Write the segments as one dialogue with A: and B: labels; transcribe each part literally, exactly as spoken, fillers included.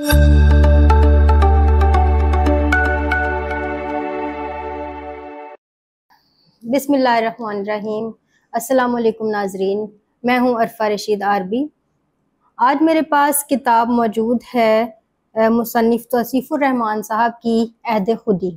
A: बिस्मिल्लाहिर्रहमानिर्रहीम। अस्सलाम वालेकुम नाजरीन, मैं हूं अरफा आरबी। आज मेरे पास किताब मौजूद है मुसन्निफ़ तौसीफ़ुर रहमान साहब की अहद खुदी।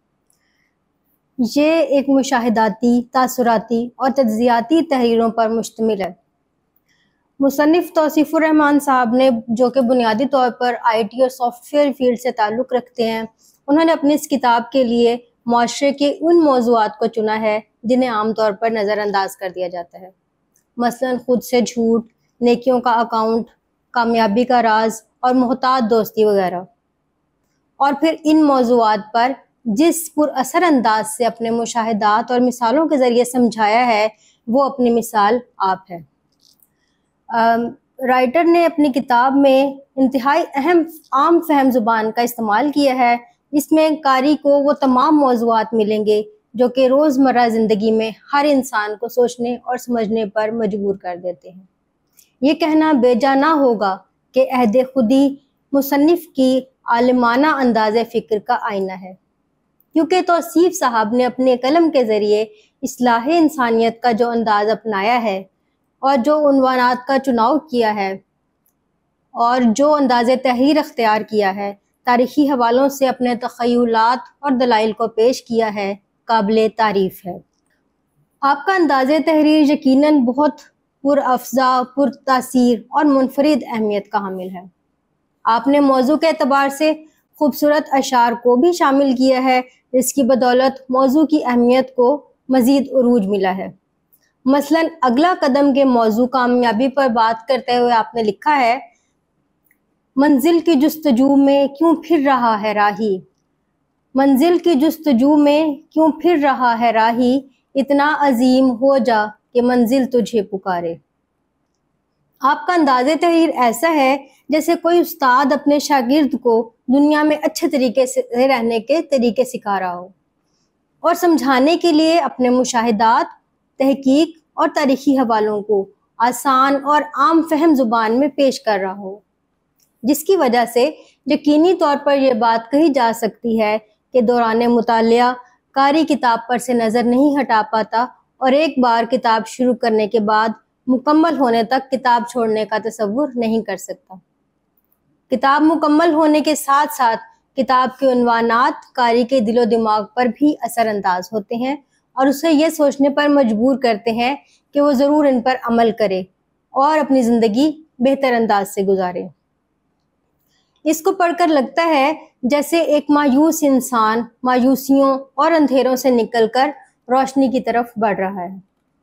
A: ये एक मुशाहिदाती, तासुराती और तज्ज़ियाती तहरीरों पर मुश्तमिल है। मुसन्निफ़ तौसीफ़ुर रहमान साहब ने, जो कि बुनियादी तौर पर आई टी और सॉफ्टवेयर फील्ड से ताल्लुक़ रखते हैं, उन्होंने अपनी इस किताब के लिए माशरे के उन मौज़ूआत को चुना है जिन्हें आमतौर पर नज़रअंदाज कर दिया जाता है। मसलन खुद से झूठ, नेकियों का अकाउंट, कामयाबी का राज और मोहताज दोस्ती वगैरह। और फिर इन मौज़ूआत पर जिस पुरअसर अंदाज से अपने मुशाहिदात और मिसालों के ज़रिए समझाया है, वो अपनी मिसाल आप है। राइटर ने अपनी किताब में इंतहाई अहम आम फहम ज़ुबान का इस्तेमाल किया है। इसमें कारी को वो तमाम मौज़ूआत मिलेंगे जो कि रोज़मर्रा ज़िंदगी में हर इंसान को सोचने और समझने पर मजबूर कर देते हैं। ये कहना बेजा ना होगा कि अहद खुदी मुसन्निफ़ की आलिमाना अंदाज़े फ़िक्र का आईना है, क्योंकि तौसीफ़ साहब ने अपने कलम के ज़रिए इस्लाह इंसानियत का जो अंदाज़ अपनाया है और जो उन्वानात का चुनाव किया है और जो अंदाज़े तहरीर अख्तियार किया है, तारीख़ी हवालों से अपने तख़य्युलात और दलाइल को पेश किया है, काबिले तारीफ़ है। आपका अंदाज़े तहरीर यकीनन बहुत पुरअफ़ज़ा, पुरतासीर और मुनफरिद अहमियत का हामिल है। आपने मौजू के एतबार से खूबसूरत अशार को भी शामिल किया है, जिसकी बदौलत मौजू की अहमियत को मज़ीद उरूज मिला है। मसलन अगला कदम के मौजू कामयाबी पर बात करते हुए आपने लिखा है, मंजिल की जुस्तजू में क्यों फिर रहा है राही, मंजिल की जुस्तजू में क्यों फिर रहा है राही, इतना अजीम हो जा कि मंजिल तुझे पुकारे। आपका अंदाज़े तहरीर ऐसा है जैसे कोई उस्ताद अपने शागिर्द को दुनिया में अच्छे तरीके से रहने के तरीके सिखा रहा हो और समझाने के लिए अपने मुशाहिदात, तहकीक और तारीख़ी हवालों को आसान और आम फहम ज़ुबान में पेश कर रहा हो, जिसकी वजह से यकीनी तौर पर यह बात कही जा सकती है कि दौरान मुतालिया कारी किताब पर से नज़र नहीं हटा पाता और एक बार किताब शुरू करने के बाद मुकम्मल होने तक किताब छोड़ने का तसव्वुर नहीं कर सकता। किताब मुकम्मल होने के साथ साथ किताब के उन्वानात कारी के दिलो दिमाग पर भी असरअंदाज होते हैं और उसे ये सोचने पर मजबूर करते हैं कि वो ज़रूर इन पर अमल करे और अपनी ज़िंदगी बेहतर अंदाज से गुजारे। इसको पढ़कर लगता है जैसे एक मायूस इंसान मायूसियों और अंधेरों से निकलकर रोशनी की तरफ बढ़ रहा है।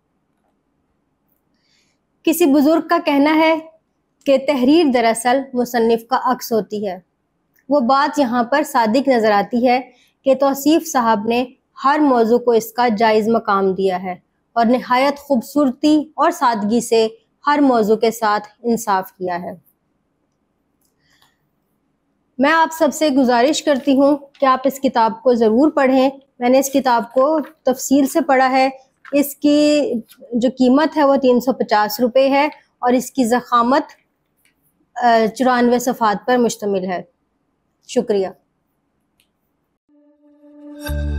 A: किसी बुजुर्ग का कहना है कि तहरीर दरअसल मुसन्निफ़ का अक्स होती है। वो बात यहाँ पर सादिक नज़र आती है कि तौसीफ़ साहब ने हर मौजू को इसका जायज़ मकाम दिया है और निहायत खूबसूरती और सादगी से हर मौजू के साथ इंसाफ किया है। मैं आप सबसे गुजारिश करती हूँ कि आप इस किताब को ज़रूर पढ़ें। मैंने इस किताब को तफसील से पढ़ा है। इसकी जो कीमत है वो तीन सौ पचास रुपये है और इसकी ज़ख़ामत चौरानवे सफ़ात पर मुश्तमिल है। शुक्रिया।